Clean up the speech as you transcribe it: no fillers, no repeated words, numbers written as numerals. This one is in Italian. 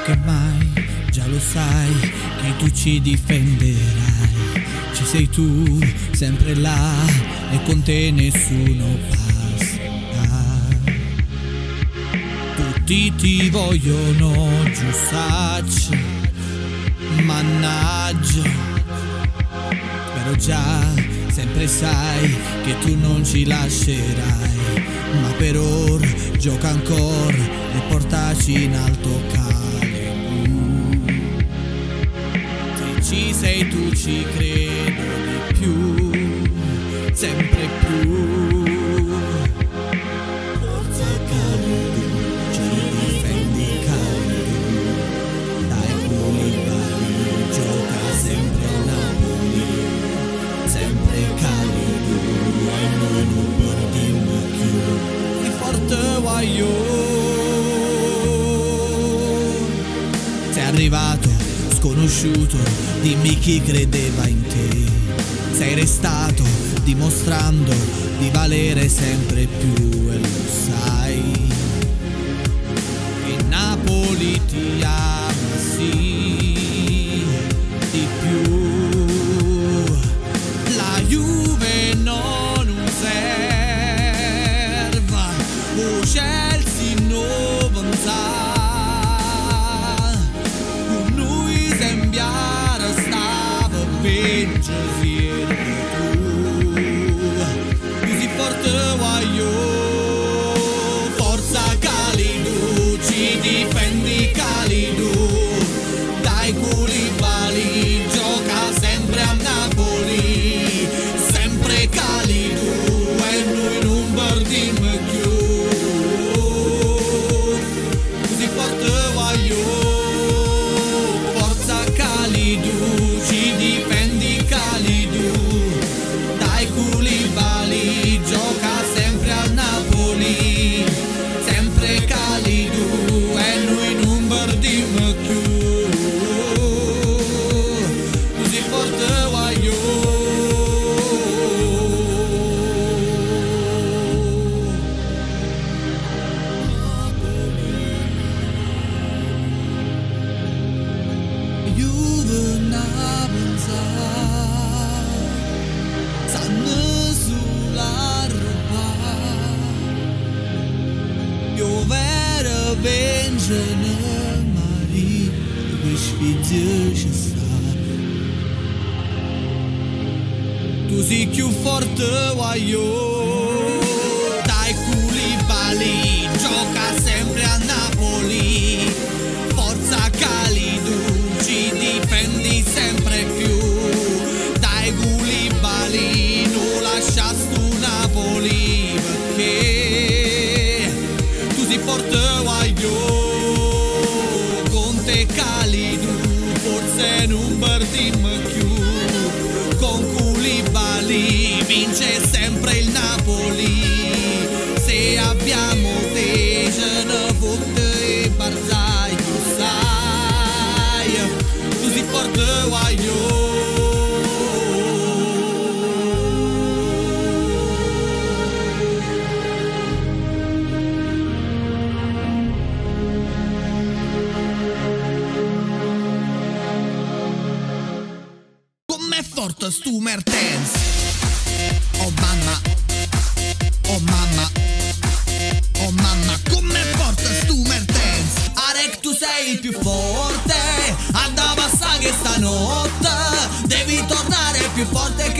che mai, già lo sai, che tu ci difenderai. Ci sei tu, sempre là, e con te nessuno passerà. Tutti ti vogliono giù, sacci, mannaggia, però già sempre sai che tu non ci lascerai. Ma per ora gioca ancora e portaci in alto Calibur. Se ci sei tu ci credo di più, sempre più. Forza Calibur, ci difendi Calibur. Dai Koulibaly, gioca sempre a Napoli, sempre Calibur, e noi non perdiamo più. Di forte Wayo. Sei arrivato sconosciuto, dimmi chi credeva in te. Sei restato dimostrando di valere sempre più, e lo sai che Napoli ti ama sì di più. La Juve non serva, o Chelsea non sa. Così forte Wayo. Forza Calibur, ci difendi Calibur. Dai Koulibaly, gioca sempre a Napoli, sempre Calibur, e noi non perdiamo più. Così forte Wayo. Forza Calibur, ci difendi Calibur. Dai Koulibaly, gioca sempre al Napoli, sempre Calibur, e noi non perdiamo più. Così forte Wayo. Juve non sa, stanno sulla roba. Io vera vengono mari, dove sfigge ci sta. Tu sei più forte Wayo. Dai Koulibaly, gioca sempre a Napoli, forza Calibur, ci difendi sempre più. Dai Koulibaly, non lascia stu Napoli, perché tu sei forte Wayo. Con te Calibur, forse non perdiamo più. Con Koulibaly vince sempre il Napoli. Se abbiamo te, ce ne fotte e Barzai, tu sai, tu sei forte Wayo. Com'è forte stu Mertens? Oh mamma, oh mamma, oh mamma, com'è forte stu Mertens? Arek, tu sei il più forte, andava a sa che stanotte devi tornare più forte